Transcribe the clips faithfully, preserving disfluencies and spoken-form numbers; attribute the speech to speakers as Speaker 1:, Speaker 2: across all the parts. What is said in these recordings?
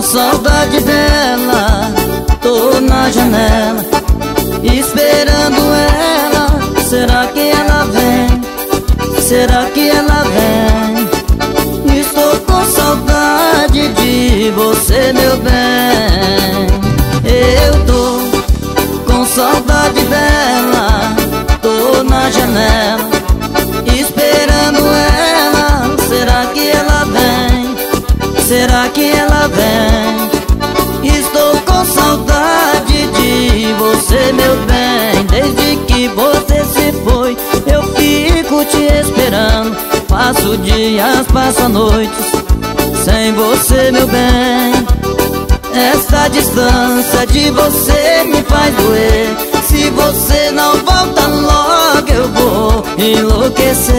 Speaker 1: saudade dela, tô na janela esperando ela. Será que ela vem? Será que ela vem? Estou com saudade de você, meu bem. Eu tô com saudade dela, tô na janela esperando ela. Será que ela vem? Será que ela vem? Estou com saudade de você, meu bem. Desde que você se foi, eu fico te esperando. Passo dias, passo noites sem você, meu bem. Essa distância de você me faz doer. Se você não volta logo, eu vou enlouquecer.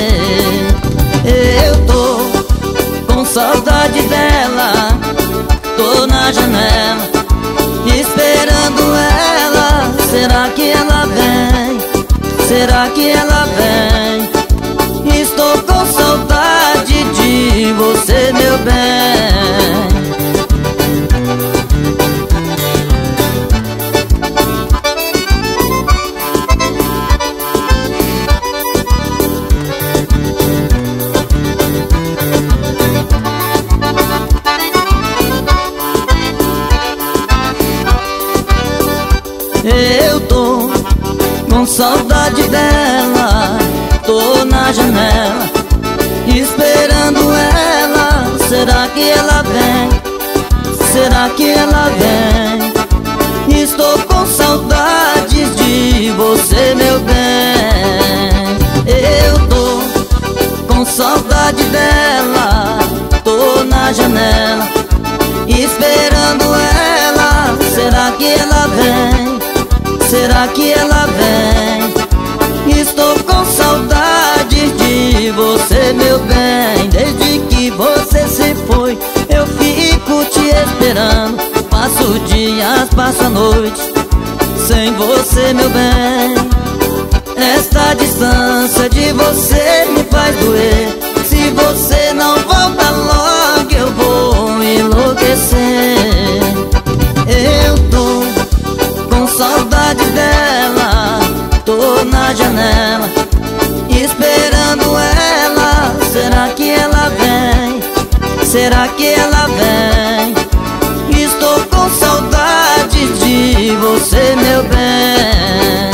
Speaker 1: Eu tô com saudade dela, tô na janela esperando ela. Será que ela vem? Será que ela vem? Estou com saudade de você, meu bem. Eu tô com saudade dela, tô na janela esperando ela. Será que ela vem? Será que ela vem? Estou com saudade de você, meu bem. Eu tô com saudade dela, tô na janela esperando ela. Será que ela vem? Será que ela vem? Estou com saudade de você, meu bem. Desde que você se foi, eu fico te esperando. Passo dias, passo noites sem você, meu bem. Esta distância de você me faz doer. Se você não volta logo, eu vou enlouquecer. Eu tô com saudade dela, tô na janela esperando ela. Será que ela vem? Será que ela vem? Estou com saudade de você, meu bem.